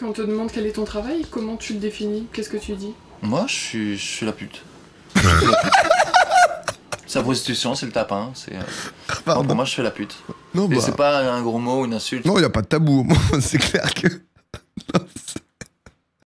Quand on te demande quel est ton travail, comment tu le définis? Qu'est-ce que tu dis? Moi, je suis la pute. Je suis la pute. C'est la prostitution, c'est le tapin. Non, pour moi, je fais la pute. Non, Et bah... c'est pas un gros mot ou une insulte. Non, y a pas de tabou. C'est clair que...